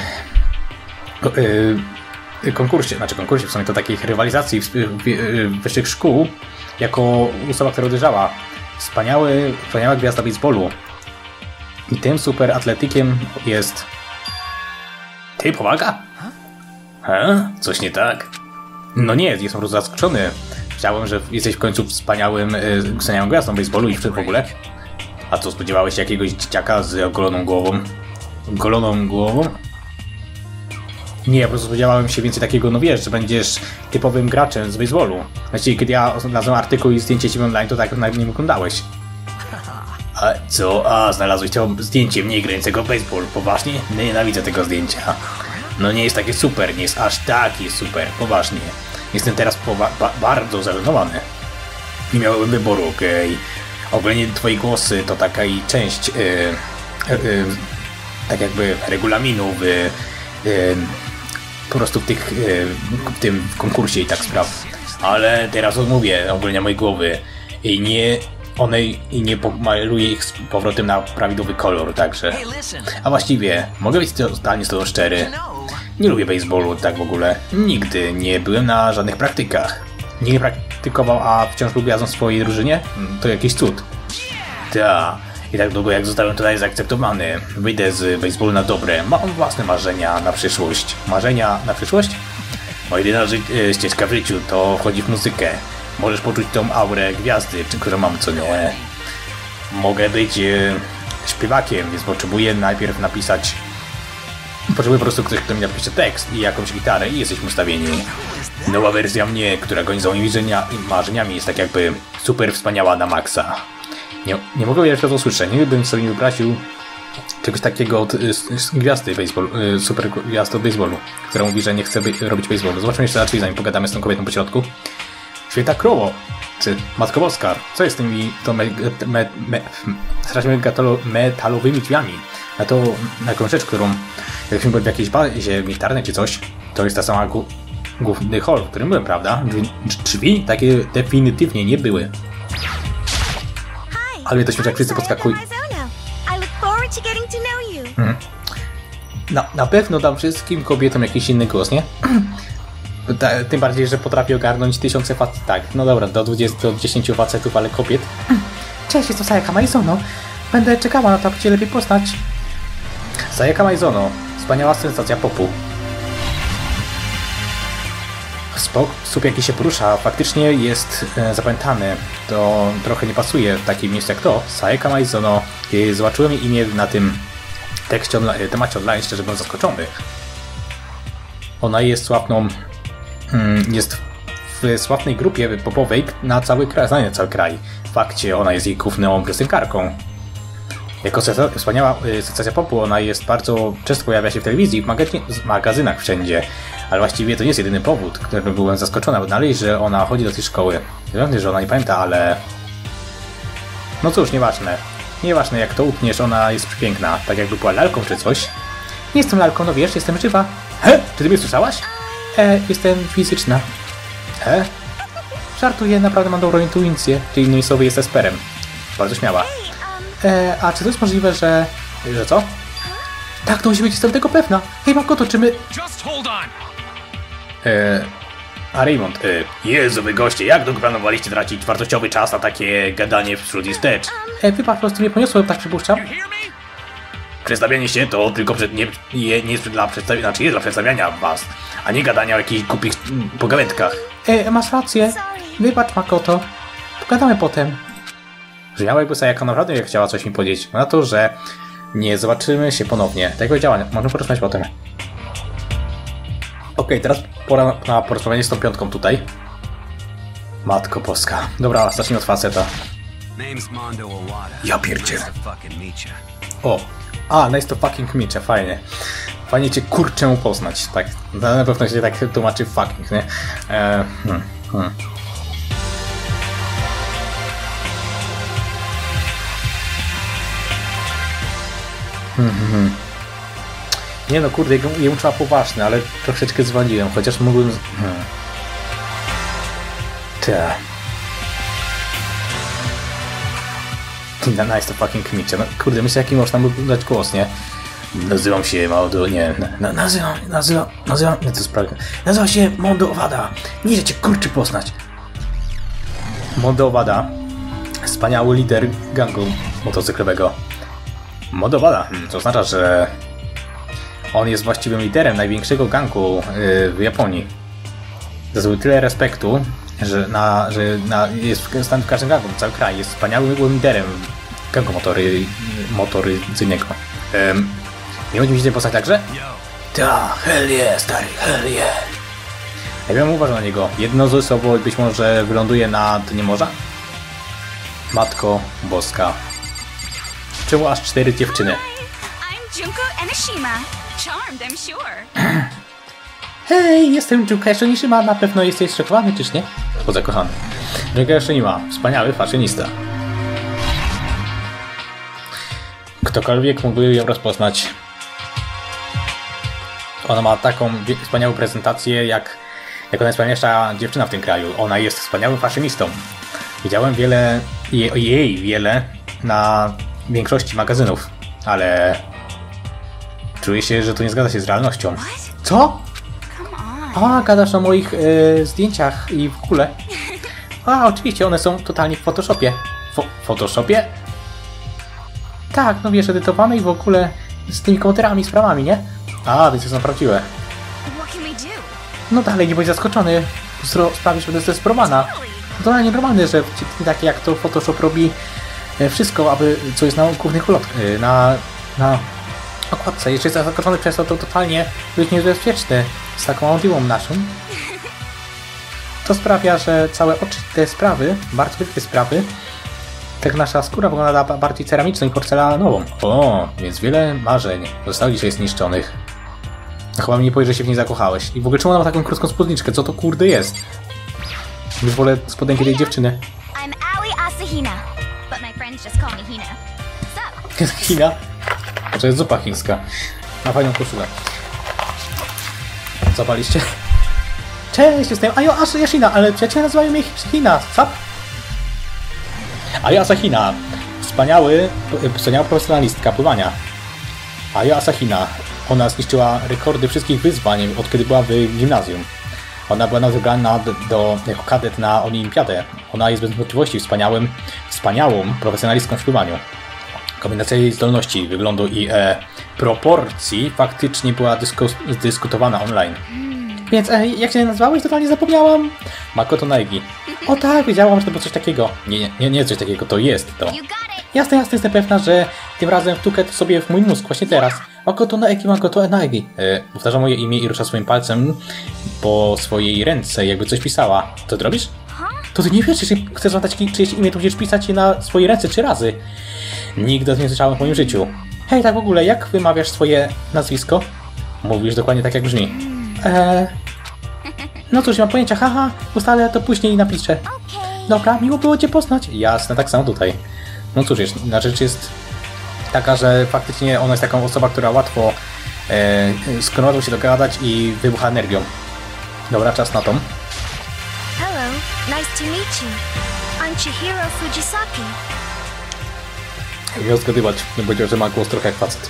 konkursie, w sumie to takich rywalizacji wyższych szkół, jako osoba, która uderzała. Wspaniała gwiazda baseballu. I tym super atletykiem jest... Ty, powaga? Coś nie tak? No nie, jestem po prostu zaskoczony. Myślałem, że jesteś w końcu wspaniałą gwiazdą baseballu i w ogóle. A co, spodziewałeś się jakiegoś dzieciaka z ogoloną głową? Goloną głową? Nie, po prostu spodziewałem się więcej takiego, no wiesz, że będziesz typowym graczem z baseballu. Właściwie, kiedy ja znalazłem artykuł i zdjęcie ciebie online, to tak na mnie wyglądałeś. A co? Znalazłeś to zdjęcie mnie grającego w baseball. Poważnie? Nienawidzę tego zdjęcia. No nie jest takie super, nie jest aż taki super, poważnie. Jestem teraz bardzo zażenowany. Nie miałem wyboru, okej. Ogólnie twoje głosy to taka i część tak jakby regulaminu po prostu w tym konkursie i tak spraw. Ale teraz odmówię ogólnie mojej głowy i nie pomaluję ich z powrotem na prawidłowy kolor, także. A właściwie, mogę być totalnie z tobą szczery. Nie lubię baseballu tak w ogóle. Nigdy nie byłem na żadnych praktykach. Nie praktykował, a wciąż był gwiazdą w swojej drużynie? To jakiś cud. Ta. I tak długo jak zostałem tutaj zaakceptowany, wyjdę z baseballu na dobre. Mam własne marzenia na przyszłość. Marzenia na przyszłość? Moja jedyna ścieżka w życiu to wchodzi w muzykę. Możesz poczuć tą aurę gwiazdy, którą mam, co nie. Mogę być śpiewakiem, więc potrzebuję najpierw napisać... Potrzebuję po prostu ktoś, kto mi napisze tekst i jakąś gitarę i jesteśmy ustawieni. Nowa wersja mnie, która goni za moimi marzeniami, jest tak jakby super wspaniała na maksa. Nie mogę jeszcze to usłyszeć. Nie bym sobie wyobraził czegoś takiego od gwiazdy baseball, super gwiazdy od baseballu, która mówi, że nie chce robić baseballu. Zobaczmy jeszcze raczej, zanim pogadamy z tą kobietą po środku. Święta Krowo, czy Matko Boska, co jest z tymi strasznie metalowymi drzwiami? Na jakąś rzecz, którą jakbyśmy byli w jakiejś bazie militarnej czy coś, to jest ta sama główny hall, w którym byłem, prawda? Drzwi takie definitywnie nie były. Ale to śmieszne, jak wszyscy podskakują. Na pewno dam wszystkim kobietom jakiś inny głos, nie? Tym bardziej, że potrafię ogarnąć tysiące facetów. Tak, no dobra, do 10 facetów, ale kobiet. Cześć, jest to Sayaka Maizono. Będę czekała na to, aby cię lepiej poznać. Sayaka Maizono. Wspaniała sensacja popu. Sposób, jaki się porusza, faktycznie jest zapamiętany. To trochę nie pasuje w takim miejscu jak to. Sayaka Maizono. Kiedy zobaczyłem jej imię na tym temacie online, szczerze byłem zaskoczony. Ona jest sławną... jest w sławnej grupie popowej na cały kraj, znana na cały kraj. W fakcie ona jest jej główną piosenkarką. Jako wspaniała sensacja popu, ona jest bardzo często pojawia się w telewizji, w magazynach wszędzie. Ale właściwie to nie jest jedyny powód, którym byłem zaskoczony, bo dalej, że ona chodzi do tej szkoły. Wiem, że ona nie pamięta, ale... No cóż, nieważne. Nieważne jak to utniesz, ona jest przepiękna. Tak jakby była lalką czy coś. Nie jestem lalką, no wiesz, jestem żywa. Czy ty mnie słyszałaś? Jestem fizyczna. Żartuję, naprawdę mam dobrą intuicję. Czyli innymi słowy jest esperem. Bardzo śmiała. A czy to jest możliwe, że... Że co? Tak, to musi być, jestem tego pewna. Hej, Makoto, czy my... Just hold on. A Raymond, Jezu, wy goście, jak długo planowaliście tracić wartościowy czas na takie gadanie wśród i wstecz? Wybacz, po prostu mnie poniosło, tak przypuszczam. Przedstawianie się to tylko nie jest dla przedstawiania, znaczy jest dla przedstawiania was, a nie gadania o jakichś głupich pogawędkach. Masz rację. Wybacz, Makoto. Pogadamy potem. Brzmiało jakby Sayaka naprawdę chciała coś mi powiedzieć. Na to, że nie zobaczymy się ponownie. Tak jak powiedziała, możemy porozmawiać potem. Okej, teraz pora na porozmawianie z tą piątką tutaj. Matko boska. Dobra, zacznijmy od faceta. Ja pierdzielę. O! Nice to fucking meet you, fajnie. Fajnie cię kurczę poznać. Tak, na pewno się tak tłumaczy fucking, nie? Nie no, kurde, jemu trzeba poważny, ale troszeczkę zwaliłem, chociaż mógłbym... Nice to fucking meet you. No, kurde, myślę, jaki można mu dać głos, nie? Nazywam się Mondo... Nie, nazywam... Nie, to sprawy. Nazywam się Mondo Owada. Nie, że cię kurczy poznać. Mondo Owada. Wspaniały lider gangu motocyklowego. Mondo Owada. To oznacza, że... On jest właściwym liderem największego gangu w Japonii. Zdobył tyle respektu, że jest w każdym gangu, cały kraj. Jest wspaniałym liderem gangu motoryzacyjnego. Nie będziemy się postać także? Ta, hell yeah, stary, hell yeah. Ja bym uważał na niego. Jedno z sobą być może wyląduje na dnie morza? Matko boska. Czemu aż 4 dziewczyny? I'm Junko Enoshima. Charmed, I'm sure. Hej, jestem Junko Enoshima. Na pewno jesteś szokowany, czyż nie? Zakochany. Junko Enoshima, wspaniały faszynista. Ktokolwiek mógłby ją rozpoznać. Ona ma taką wspaniałą prezentację, jak najwspanialsza dziewczyna w tym kraju. Ona jest wspaniałym faszynistą. Widziałem jej wiele na większości magazynów, ale czuję się, że to nie zgadza się z realnością. Co? Gadasz o moich zdjęciach i w ogóle. Oczywiście, one są totalnie w Photoshopie. Photoshopie? Tak, no wiesz, edytowane i w ogóle z tymi komputerami i sprawami, nie? Więc są prawdziwe. No dalej, nie bądź zaskoczony. Sprawisz, że to jest zdesperowana. To nienormalne, że takie jak to Photoshop robi wszystko, aby co jest na głównych na okładce. Jeśli jest zaskoczony przez to totalnie być niebezpieczny z taką audiową naszą. To sprawia, że całe oczy te sprawy, bardzo wielkie sprawy, tak nasza skóra wygląda bardziej ceramiczną i porcelanową. Więc wiele marzeń zostało dzisiaj zniszczonych. Chyba mi nie powiesz, że się w niej zakochałeś. I w ogóle czemu ona ma taką krótką spódniczkę? Co to kurde jest? Już wolę spodenki tej dziewczyny. I'm Aoi Asahina, but my friends just call me Hina. Hina? To jest zupa chińska. Ma fajną koszulę. Zapaliście? Cześć, jestem Ayo Asahina, ale przyjaciele nazywają mnie Hina. Co? Ayo Asahina. Wspaniała profesjonalistka pływania. Ayo Asahina. Ona zniszczyła rekordy wszystkich wyzwań, od kiedy była w gimnazjum. Ona była wybrana jako kadet na olimpiadę. Ona jest bez wątpliwości wspaniałą profesjonalistką w pływaniu. Kombinacja jej zdolności, wyglądu i proporcji faktycznie była dyskutowana online. Więc jak się nazwałeś? Totalnie zapomniałam. Makoto Naegi. O tak, wiedziałam, że to było coś takiego. Nie coś takiego, to jest to. Jasne, jestem pewna, że tym razem wtukę to sobie w mój mózg właśnie teraz. Makoto Naegi. Powtarza moje imię i rusza swoim palcem po swojej ręce, jakby coś pisała. Co ty robisz? To ty nie wiesz, jeśli chcesz zadać czyjeś imię, to musisz pisać je na swojej ręce 3 razy. Nigdy o tym nie słyszałem w moim życiu. Hej, tak w ogóle, jak wymawiasz swoje nazwisko? Mówisz dokładnie tak, jak brzmi. No cóż, nie mam pojęcia, haha, ustalę to później i napiszę. Dobra, miło było cię poznać. Jasne, tak samo tutaj. No cóż, rzecz jest taka, że faktycznie ona jest taką osobą, która łatwo z się dogadać i wybucha energią. Dobra, czas na tą. Hello, nice to meet you. I'm Chihiro Fujisaki. Miał zgadywać, bym powiedział, że ma głos trochę jak facet.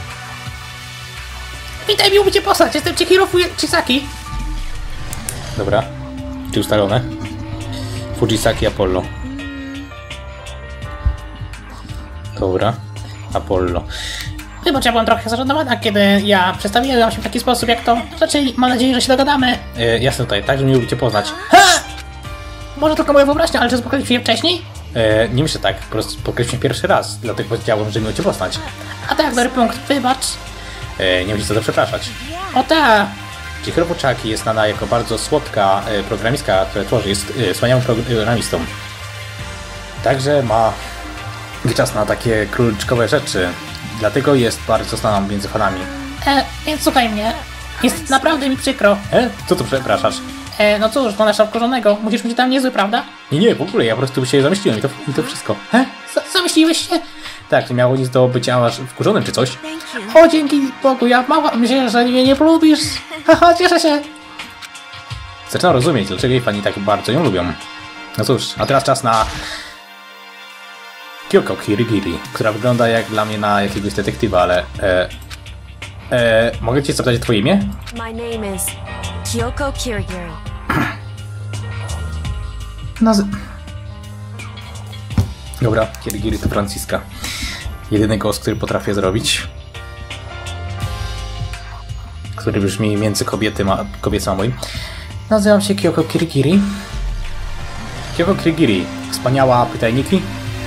Witaj, miło cię poznać, jestem Chihiro Fujisaki. Dobra, czy ustalone? Fujisaki Apollo. Dobra, Apollo. Wybacz, ja byłam trochę zażenowana, kiedy ja przedstawiłem się w taki sposób jak to. Raczej mam nadzieję, że się dogadamy. Jasne tutaj, tak, że miło cię poznać. Ha! Może tylko moja wyobraźnia, ale czy spotkaliśmy się wcześniej? Nie myślę tak, po prostu spotkaliśmy pierwszy raz, dlatego powiedziałem, że miło cię poznać. A tak, dobry punkt, wybacz. Nie musisz za to przepraszać. O ta! Chihiro Pochiaki jest znana jako bardzo słodka programistka, która tworzy, jest wspaniałą programistą. Także ma czas na takie króliczkowe rzeczy, dlatego jest bardzo znana między fanami. Więc słuchaj mnie. Jest naprawdę mi przykro. Co tu przepraszasz? No cóż, po nasza wkurzonego. Musisz być tam niezły, prawda? Nie, w ogóle, ja po prostu się zamyśliłem i to wszystko. Zamyśliłeś się? Tak, nie miało nic do bycia aż wkurzonym czy coś. O, dzięki Bogu, ja bałam się, że mnie nie polubisz. Haha, cieszę się. Zaczynam rozumieć, dlaczego jej fani tak bardzo ją lubią. No cóż, a teraz czas na Kyoko Kirigiri, która wygląda jak dla mnie na jakiegoś detektywa, ale... mogę cię zapytać o twoje imię? My name is Kyoko Kirigiri. Dobra, Kirigiri to Franciska. Jedyny głos, który potrafię zrobić. Który brzmi między kobiecą a moim. Nazywam się Kyoko Kirigiri. Kyoko Kirigiri. Wspaniała pytajniki.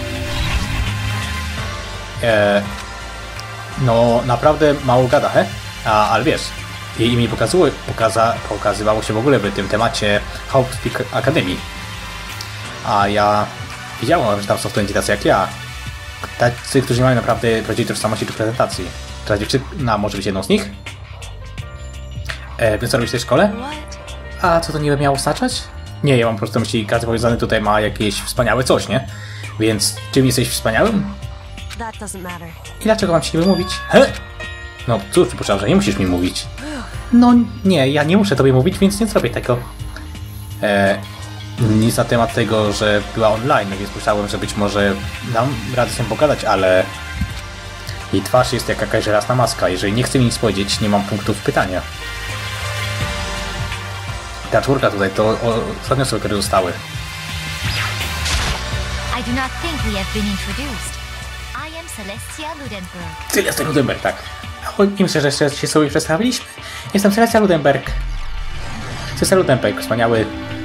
No, naprawdę mało gada, he? Ale wiesz, jej imię pokazywało się w ogóle w tym temacie Hope Speak Academy. A ja widziałem, że tam są studenci tacy jak ja. Tacy, którzy mają naprawdę prawdziwej tożsamości do prezentacji. Ta dziewczyna może być jedną z nich? Więc co robisz w tej szkole? A co to niby miało oznaczać? Nie, ja mam po prostu myśli, każdy powiązany tutaj ma jakieś wspaniałe coś, nie? Więc czym jesteś wspaniałym? I dlaczego mam ci niby mówić? No cóż, przypuszczam, że nie musisz mi mówić. No nie, ja nie muszę tobie mówić, więc nie zrobię tego. Nic na temat tego, że była online, więc myślałem, że być może dam radę się pogadać, ale jej twarz jest jak jakaś żelazna maska. Jeżeli nie chce mi nic powiedzieć, nie mam punktów pytania. Ta czwórka tutaj to ostatnie osoby, które zostały. I do not think we have been introduced. I am Celestia Ludenberg. Celestia Ludenberg, tak. Nie myślę, że jeszcze się sobie przedstawiliśmy. Jestem Celestia Ludenberg. Celestia Ludenberg, wspaniały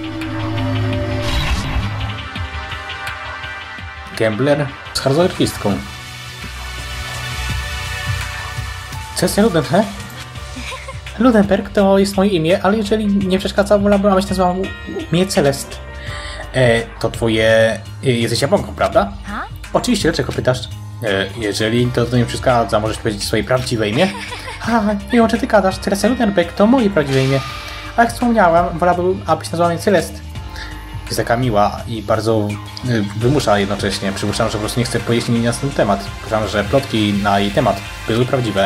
gambler z hazardzistką. Celestia Ludenberg? Ludenberg to jest moje imię, ale jeżeli nie przeszkadza, wolałbym, abyś nazwał mnie Celest. To twoje... Jesteś Japonką, prawda? Oczywiście, dlaczego pytasz? Jeżeli to nie przeszkadza, możesz powiedzieć swoje prawdziwe imię? Nie wiem, czy ty gadasz. Celestia Ludenberg to moje prawdziwe imię. A jak wspomniałam, wolałbym, abyś nazwał mnie Celest. Jest taka miła i bardzo wymusza jednocześnie. Przypuszczam, że po prostu nie chcę powiedzieć nic na ten temat. Przypuszczam, że plotki na jej temat były prawdziwe.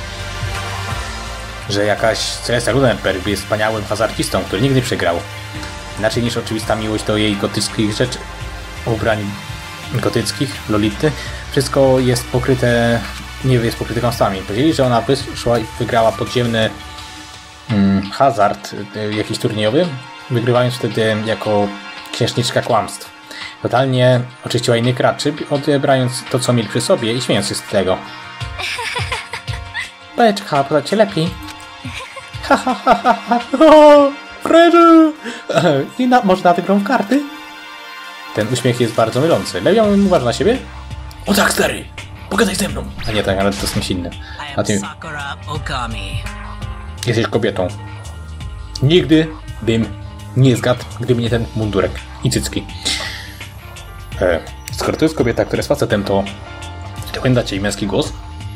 Że jakaś Celestia Ludenberg jest wspaniałym hazardzistą, który nigdy nie przegrał. Inaczej niż oczywista miłość do jej gotyckich rzeczy, ubrań gotyckich, lolity. Wszystko jest pokryte, nie jest pokryte kłamstwami. Powiedzieli, że ona wyszła i wygrała podziemny hazard jakiś turniejowy, wygrywając wtedy jako księżniczka kłamstw. Totalnie oczyściła innych graczy, odbierając to, co mieli przy sobie i śmiejąc się z tego. Beczka, podać się lepiej. O, Freddy! I może na grą w karty? Ten uśmiech jest bardzo mylący. Lewiam, uważa na siebie? O tak, stary! Pogadaj ze mną! A nie tak, ale to jest kimś inny. A ty... Jesteś kobietą. Nigdy bym nie zgadł, gdyby nie ten mundurek i cycki. Skoro to jest kobieta, która jest facetem, to pamiętacie jej męski głos?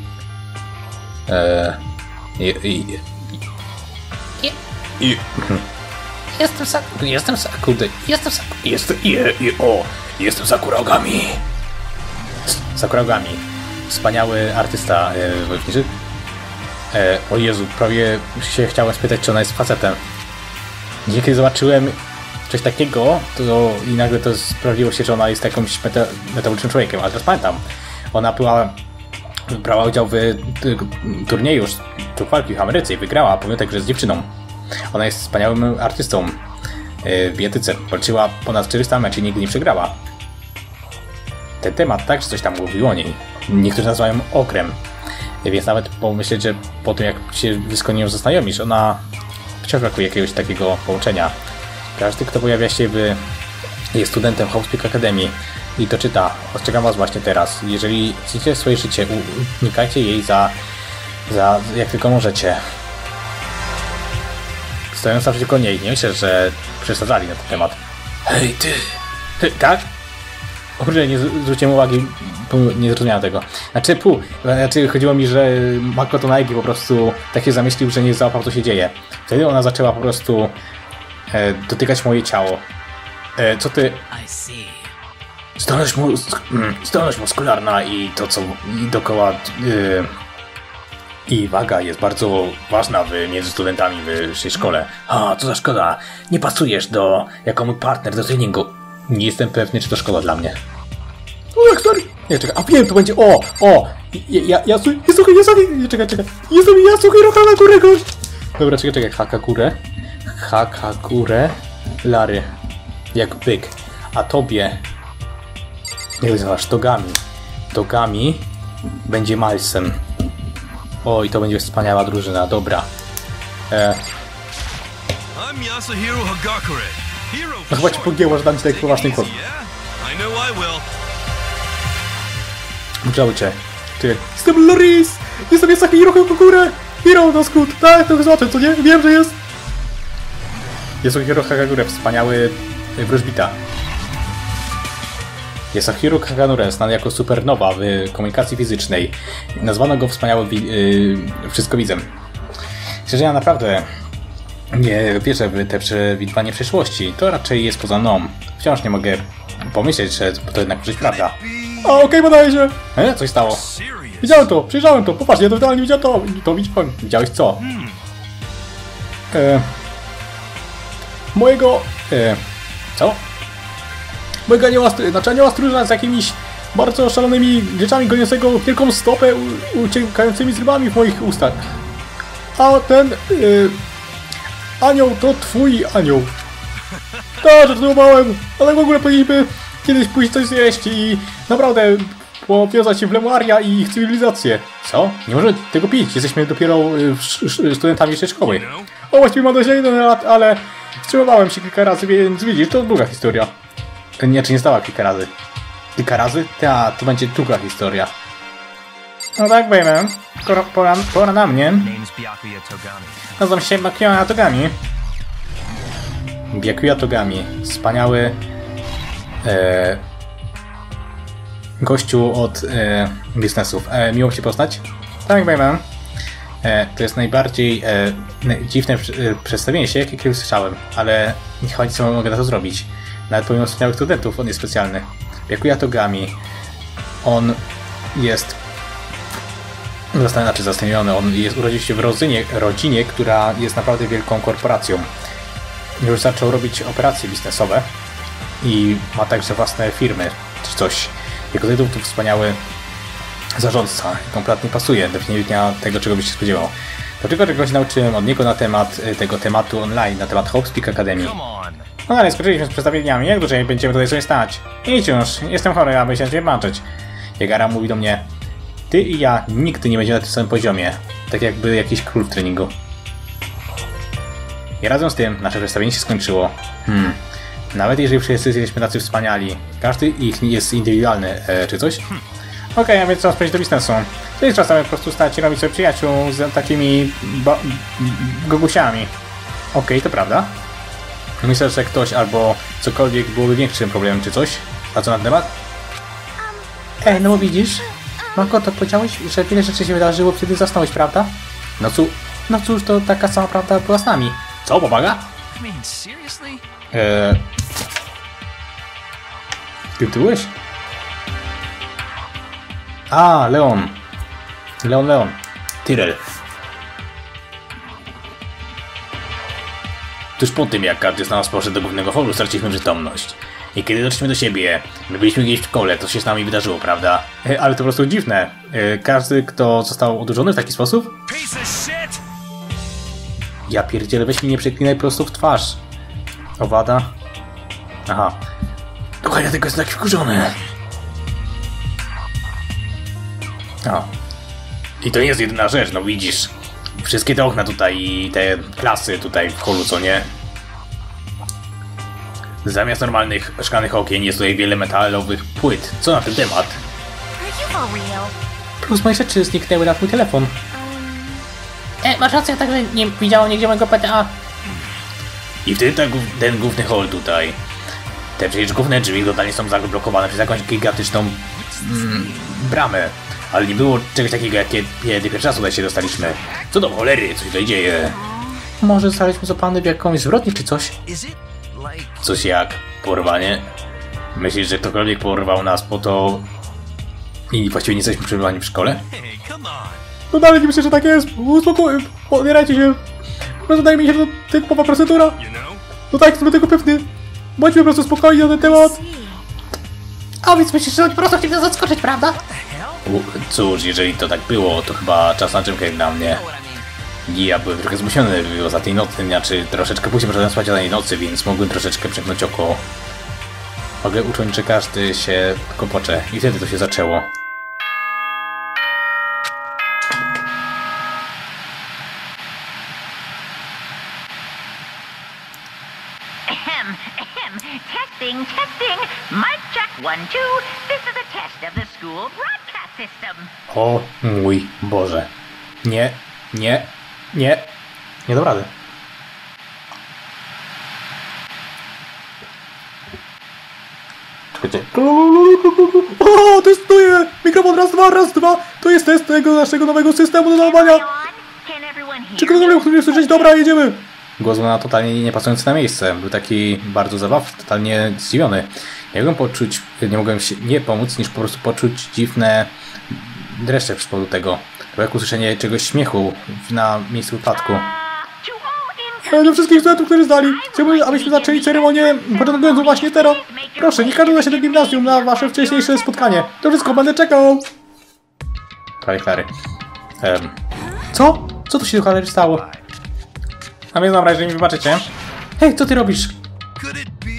Jestem Sakuragami. Sakuragami. Wspaniały artysta wojowniczy. O Jezu, prawie się chciałem spytać, czy ona jest facetem. Kiedy zobaczyłem coś takiego, to i nagle to sprawdziło się, że ona jest jakimś metabolicznym człowiekiem, ale teraz pamiętam. Ona brała udział w turnieju sztuk walki w Ameryce i wygrała, pomimo tego, że jest dziewczyną. Ona jest wspaniałym artystą w bietyce. Walczyła ponad 400 meczów i nigdy nie przegrała. Ten temat także coś tam mówił o niej. Niektórzy nazywają okrem. Więc nawet pomyśleć, że po tym jak się z nią zaznajomisz, ona wciąż brakuje jakiegoś takiego połączenia. Każdy, kto pojawia się jest studentem Hope Peak Academy i to czyta, ostrzegam was właśnie teraz. Jeżeli chcecie swoje życie, unikajcie jej za jak tylko możecie. Stojąc naprzeciwko niej, nie myślę, że przesadzali na ten temat. Hej, ty, tak? O kurde, nie zwróciłem uwagi, nie zrozumiałem tego. Znaczy chodziło mi, że Makoto Naegi po prostu tak się zamyślił, że nie załapał, co się dzieje. Wtedy ona zaczęła po prostu dotykać moje ciało. Co ty... Zdolność muskularna i to, co dookoła... I waga jest bardzo ważna między studentami w tej szkole. A, co za szkoda. Nie pasujesz jako mój partner do treningu. Nie jestem pewny, czy to szkoła dla mnie. O, jak sorry. Nie, czekaj, a wiem, to będzie... Czekaj. Jestem Yasuhiro Hakakure, gość. Dobra, czekaj. Hakakure Lary. Jak byk. A tobie... Jak nazywasz? Togami będzie Milesem. Oj, to będzie wspaniała drużyna, dobra. I'm Yasuhiro Hagakure. No chyba ci pogięło, że dam ci tak poważny kod. I know I will. Musiał cię. Ty. Jestem Loris! Jestem Yasuhiro Hakakure! Hero do skut! Tak, to zobaczę, co nie? Wiem, że jest! Yasuhiro Hakakure, wspaniały wróżbita. Yasuhiro Hakakure, znany jako supernowa w komunikacji fizycznej. Nazwano go wspaniałym wszystkowidzem. Szczerze, ja naprawdę nie wierzę w te przewidywanie przyszłości. To raczej jest poza mną. Wciąż nie mogę pomyśleć, że to jednak może być prawda. Okej, podaję się! Coś stało. Widziałem to, przyjrzałem to, popatrz, ja totalnie widziałem to widziałem. Widziałeś co? Mojego... Co? Mojego anioła stróża z jakimiś bardzo szalonymi rzeczami goniącego wielką stopę uciekającymi z rybami w moich ustach. A ten... anioł to twój anioł. Tak, żartowałem, ale w ogóle powinniśmy kiedyś pójść coś zjeść i naprawdę powiązać się w Lemuaria i ich cywilizację. Co? Nie możemy tego pić, jesteśmy dopiero studentami jeszcze szkoły. O, właściwie mam 21 lat, ale wstrzymywałem się kilka razy, więc widzisz, to długa historia. Nie, czy nie stała kilka razy? Kilka razy? Ta, to będzie długa historia. No tak, baby. Pora na mnie. Nazywam się Byakuya Togami. Byakuya Togami. Wspaniały gościu od biznesów. Miło się poznać. Tak, baby. To jest najbardziej dziwne przedstawienie się, jakie słyszałem, ale chyba nic nie mogę na to zrobić. Nawet pomimo wspaniałych studentów, on jest specjalny. Byakuya Togami. On jest... zastanowiony. Urodził się w rodzinie, która jest naprawdę wielką korporacją. Już zaczął robić operacje biznesowe i ma także własne firmy, czy coś. Jego tytuł to wspaniały zarządca. Kompletnie pasuje do definicja tego, czego byś się spodziewał. Dlaczego czegoś nauczyłem od niego na temat tego tematu online, na temat Hope Peak Academy. No ale skończyliśmy z przedstawieniami. Jak dłużej będziemy tutaj sobie stać? Idź już, jestem chory, aby się na ciebie patrzeć. Jagara mówi do mnie: ty i ja nigdy nie będziemy na tym samym poziomie. Tak jakby jakiś król w treningu. I razem z tym nasze przedstawienie się skończyło. Nawet jeżeli wszyscy jesteśmy tacy wspaniali, każdy ich jest indywidualny, czy coś? Okej, a więc trzeba przejść do biznesu. To jest czasami po prostu stać i robić sobie przyjaciół z takimi gogusiami. Okej, to prawda. Myślę, że ktoś albo cokolwiek byłoby większym problemem, czy coś? A co na temat? No bo widzisz, Makoto, powiedziałeś, że wiele rzeczy się wydarzyło, kiedy zasnąłeś, prawda? No cóż, to taka sama prawda była z nami. Co, pomaga? Ty byłeś? A, Leon. Leon. Tyrell. Tuż po tym, jak każdy z nas poszedł do głównego holu, straciliśmy przytomność. I kiedy doszliśmy do siebie, my byliśmy gdzieś w szkole, to się z nami wydarzyło, prawda? Ale to po prostu dziwne. Każdy, kto został odurzony w taki sposób... Ja pierdzielę, weź mi nie przeklinaj prosto w twarz. Owada. Aha. Słuchaj, ja tylko jestem taki wkurzony. O. I to nie jest jedyna rzecz, no widzisz. Wszystkie te okna tutaj i te klasy tutaj w holu, co nie? Zamiast normalnych szklanych okien jest tutaj wiele metalowych płyt. Co na ten temat? Are you for real? Plus moje rzeczy zniknęły na mój telefon. Masz rację, ja także nie widziałem nigdzie mojego PTA. I wtedy ten główny hol tutaj. Te przecież główne drzwi totalnie są zablokowane przez jakąś gigantyczną bramę. Ale nie było czegoś takiego, jak kiedy pierwszy raz tutaj się dostaliśmy. Co do cholery, co się tutaj dzieje? Może zostaliśmy złapani w jakąś zbrodni czy coś? Is it like... Coś jak porwanie? Myślisz, że ktokolwiek porwał nas po to... I właściwie nie jesteśmy przebywani w szkole? Hey, come on. No dalej nie myślę, że tak jest. Uspokój, pobierajcie się. Po prostu daj mi się to typowa procedura. You know? No tak, jestem tego pewny. Bądźmy po prostu spokojni na ten temat. A więc myślisz, że oni po prostu chcieli nas zaskoczyć, prawda? Cóż, jeżeli to tak było, to chyba czas na drzemkę dla mnie. Ja byłem trochę zmusiony za tej nocy, znaczy troszeczkę później poszedłem spać o tej nocy, więc mogłem troszeczkę przymknąć oko. Mogę ucząć, że każdy się kopocze i wtedy to się zaczęło. Testing, testing. Mic check 1, 2. This is a test of the school broadcast system. O mój Boże. Nie, nie, nie. Nie dam rady. Czekajcie. O, testuję! Mikrofon raz, dwa. To jest test tego naszego nowego systemu do nadawania. Can everyone hear Czy ktokolwiek chce mnie słyszeć? Dobra, jedziemy. Głos na totalnie nie pasujący na miejsce. Był taki bardzo zabawny, totalnie zdziwiony. Nie mogłem się nie pomóc, niż po prostu poczuć dziwne dreszcze z powodu tego. To jak usłyszenie czegoś śmiechu na miejscu wypadku. Do wszystkich studentów, którzy zdali, chciałbym, abyśmy zaczęli ceremonię początkującą właśnie teraz. Proszę, nie każdy da się do gimnazjum na wasze wcześniejsze spotkanie. To wszystko, będę czekał. Prawie klary. Co? Co tu się do cholery stało? A mnie dobra, jeżeli mi wybaczycie. Hej, co ty robisz? Could it be...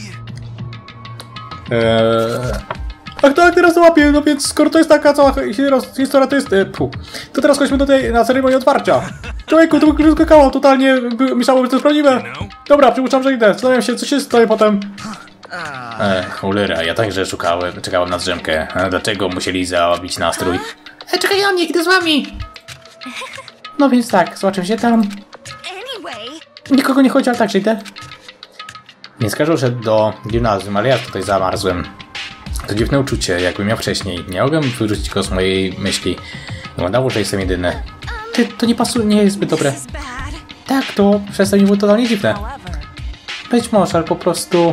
Ach tak, teraz to łapię, no więc skoro to jest taka cała historia, to jest... To teraz chodźmy na ceremonię otwarcia. Człowieku, to wszystko kawał, totalnie myślało, że to jest prawdziwe. Dobra, przypuszczam, że idę. Zastanawiam się, co się stanie potem. Cholera, ja także czekałem na drzemkę. Dlaczego musieli zabić nastrój? Czekaj na mnie, idę z wami. No więc tak, zobaczymy się tam. Anyway, Nikogo nie chodzi, ale także idę. Nie skażę szedł do gimnazjum, ale ja tutaj zamarzłem. To dziwne uczucie, jakbym miał wcześniej. Nie mogłem wyrzucić go z mojej myśli. Wyglądało, że jestem jedyny. To nie pasuje, nie jest zbyt dobre. this is bad. Tak, to przez to mi było totalnie dziwne. However, Być może, ale po prostu...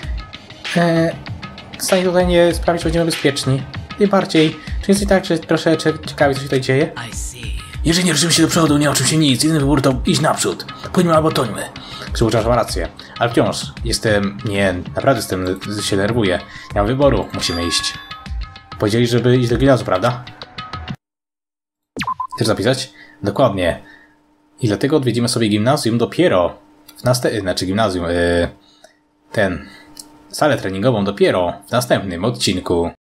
stanie tutaj nie sprawić, że będziemy bezpieczni. Tym bardziej, czy jest i tak, że troszeczkę ciekawie, co się tutaj dzieje? Jeżeli nie ruszymy się do przodu, nie oczym się nic. Jedyny wybór to iść naprzód. Pójdźmy albo tońmy. Przypuszczam, że mam rację. Ale wciąż naprawdę się nerwuję. Nie mam wyboru, musimy iść. Powiedzieli, żeby iść do gimnazjum, prawda? Chcesz zapisać? Dokładnie. I dlatego odwiedzimy sobie gimnazjum dopiero salę treningową dopiero w następnym odcinku.